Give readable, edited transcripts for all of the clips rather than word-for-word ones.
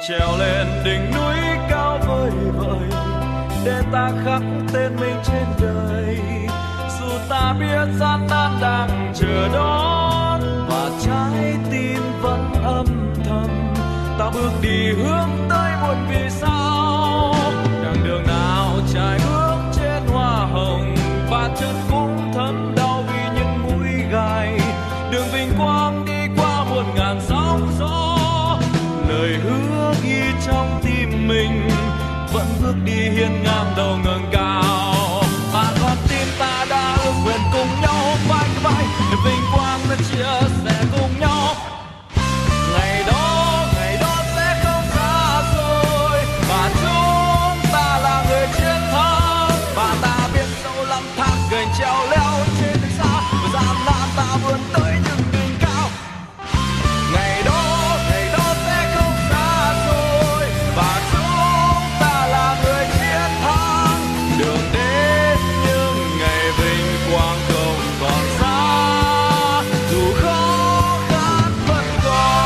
trèo lên đỉnh núi cao vời vợi để ta khắc tên mình trên đời. Dù ta biết gian nan đang chờ đón và trái tim vẫn âm thầm, ta bước đi hướng tới một vì sao. Đằng đường nào trải bước trên hoa hồng và chân cũng thấm đau vì những mũi gai. Đường vinh quang đi qua 1000 sóng gió, lời hứa ghi trong tim mình vẫn bước đi hiên ngang đầu ngẩng cao. Và con tim ta đã ước nguyện cùng nhau vai vai để vinh quang ta chia sẻ cùng nhau. Ngày đó sẽ không xa xôi và chúng ta là người chiến thắng. Và ta biết sâu lắm thác gành treo leo trên đỉnh xa và gian nan ta vươn tới những đỉnh cao. Ngày đó sẽ không xa xôi và chúng ta là người chiến thắng. Đường đến những ngày vinh quang không còn xa, dù khó khăn vẫn còn.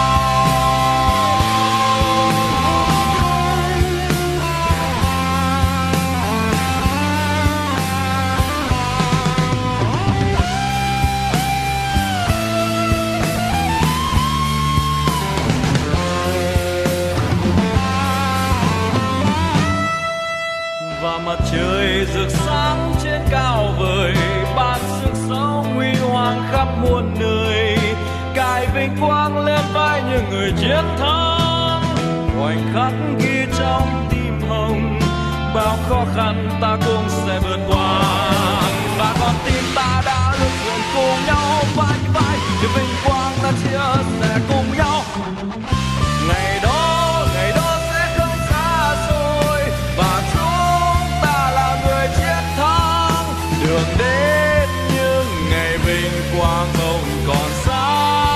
Và mặt trời rực sáng trên cao vời, ban sức sống huy hoàng khắp muôn nơi, cài vinh quang lên vai những người chiến thắng. Khoảnh khắc ghi trong tim hồng, bao khó khăn ta cũng sẽ vượt qua. Và con tim ta đã ước nguyện cùng nhau vai vai để vinh quang ta chia sẻ cùng nhau. Ngày đó sẽ không xa xôi và chúng ta là người chiến thắng. Đường đến những ngày vinh quang không còn xa.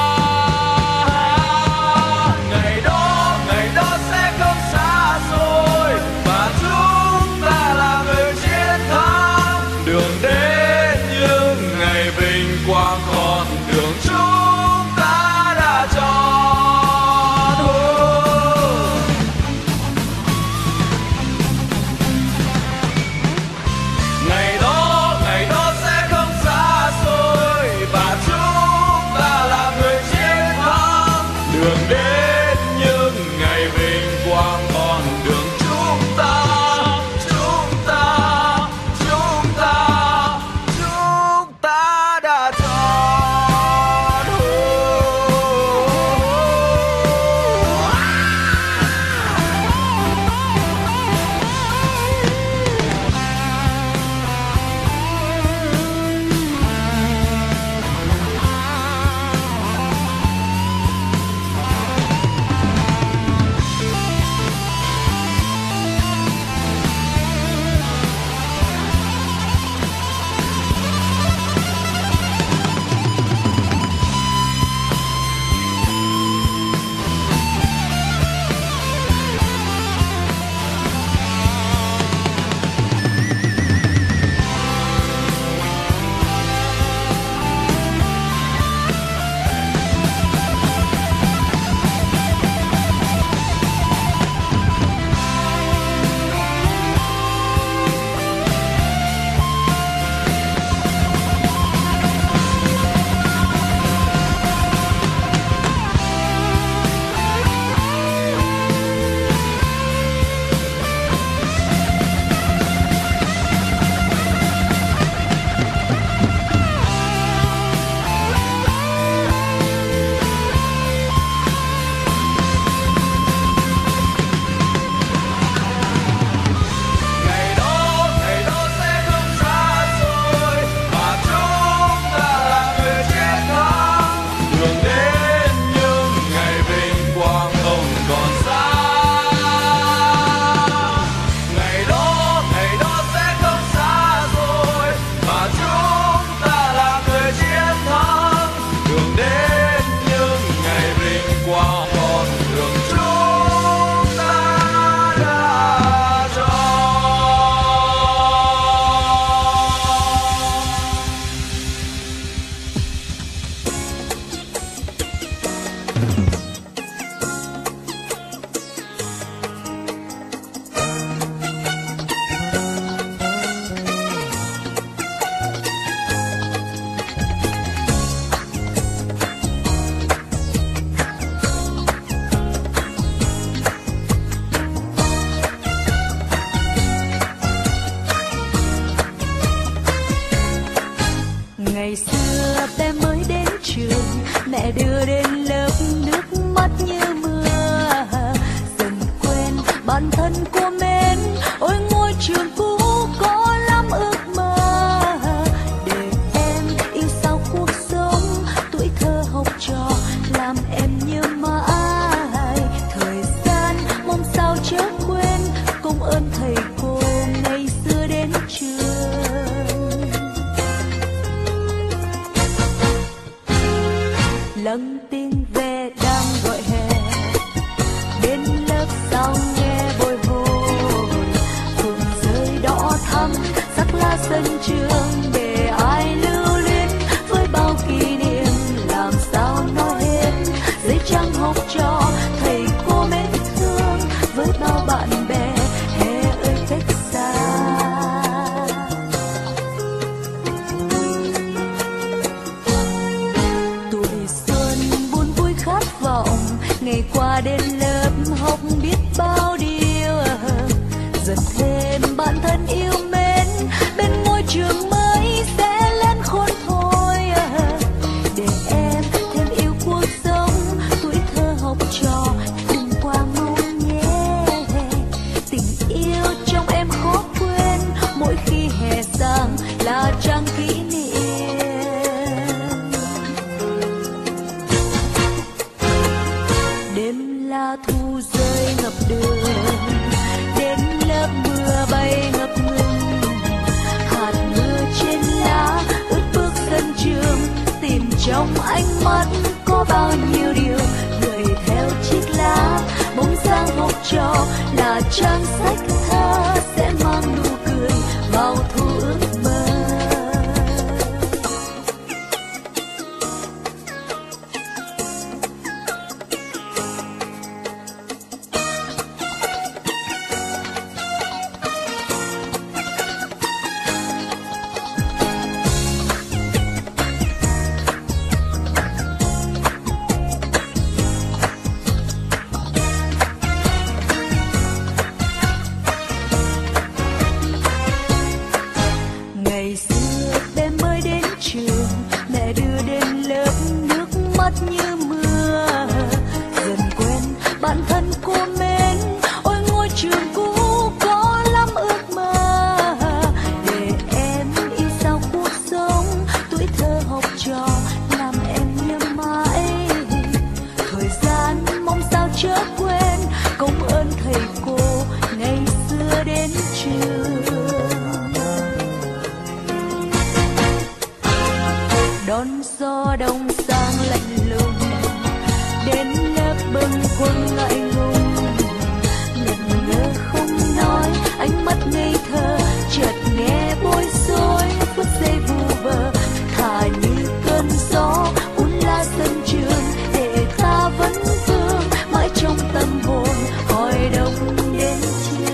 Ngày đó sẽ không xa xôi và chúng ta là người chiến thắng. Đường đến những ngày vinh quang còn đường chúng ta đã chọn. Ngày đó sẽ không xa xôi và chúng ta là người chiến thắng. Đường đến những ngày vinh quang còn đường chúng ta đã chọn. Ngày xưa bé mới đến trường, mẹ đưa đến lớp nước mắt như mưa. Dần quên bản thân cô mến, ôi ngôi trường cũ có lắm ước mơ. Để em yêu sao cuộc sống, tuổi thơ học trò làm em nhớ mãi. Thời gian mong sao chớ quên, công ơn thầy cô ngày xưa đến trường. Lặng tiếng ve đang gọi hè, đến lớp sau nghe bồi hồi. Phường rơi đỏ thắm sắc lá sân trường, để ai lưu luyến với bao kỷ niệm. Làm sao nói hết giấy trắng học trò, thầy cô mến thương với bao bạn bè hè ơi cách xa. Tuổi xuân buồn vui khát vọng, ngày qua đến lớp học biết bao điều. Dần thêm bản thân yêu mến, bên ngôi trường mới sẽ lên khôn thôi. Để em thêm yêu cuộc sống, tuổi thơ học trò cùng qua mong nhé. Tình yêu trong em khó quên, mỗi khi hè sang là trang kỷ niệm. Đêm lá thu rơi ngập đường, đến lớp mưa bay ngập ngừng. Hạt mưa trên lá ướt bước sân trường, tìm trong ánh mắt có bao nhiêu điều. Gửi theo chiếc lá bóng dáng học trò, là trang sách thơ sẽ mang nụ cười vào thu ước mơ. Ngày xưa bé mới đến trường, mẹ đưa đến lớp nước mắt như mưa. Dần quên bản thân cô mến, ôi ngôi trường cũ có lắm ước mơ. Để em yêu sao cuộc sống, tuổi thơ học trò làm em nhớ mãi. Thời gian mong sao chớ quên, công ơn thầy cô ngày xưa đến trường. Đón gió đông sang lạnh lùng, đến lớp bâng khuâng ngại ngùng. Ngẩn ngơ không nói, ánh mắt ngây thơ chợt nghe bối rối. Phút giây vu vơ thả như cơn gió cuốn lá sân trường, để ta vẫn vương mãi trong tâm hồn hỏi đông đến chưa.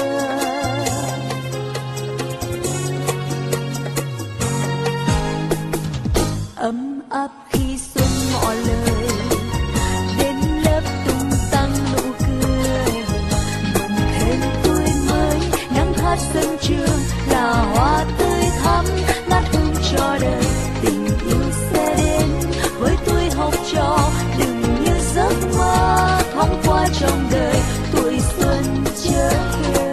Ấm áp khi xuân ngỏ lời, đến lớp tung tăng nụ cười. Mừng thêm tuổi mới nắng hát sân trường, là hoa tươi thắm ngát hương cho đời. Tình yêu sẽ đến với tuổi học trò, đừng như giấc mơ thoáng qua trong đời. Tuổi xuân chớ quên.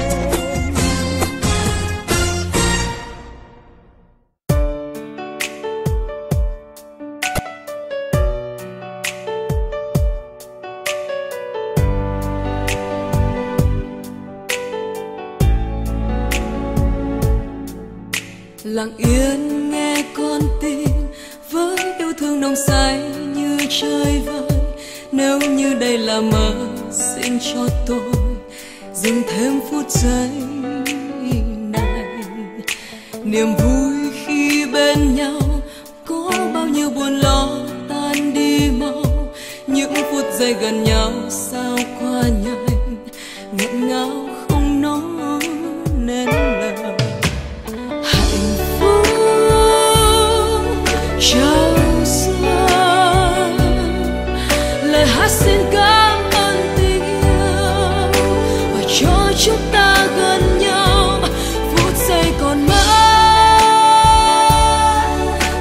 Lặng yên nghe con tim với yêu thương nồng say như trời vơi. Nếu như đây là mơ, xin cho tôi dừng thêm phút giây này. Niềm vui khi bên nhau có bao nhiêu buồn lo tan đi mau. Những phút giây gần nhau sao qua nhanh, ngọt ngào không nói nên lời. Chào xuân, lời hát xin cảm ơn tình yêu và cho chúng ta gần nhau. Phút giây còn mãi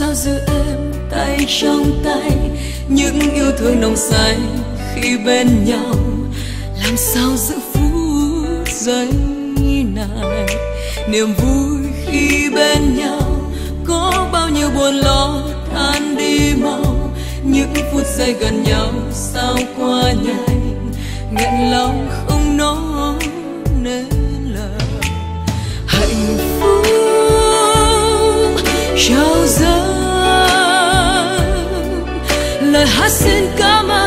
sao giữ em tay trong tay, những yêu thương nồng say khi bên nhau, làm sao giữ phút giây này. Niềm vui khi bên nhau, có bao nhiêu buồn lo tan đi mau, những phút giây gần nhau sao qua nhanh, nghẹn lòng không nói nên lời. Hạnh phúc trao dâng lời hát xin cảm ơn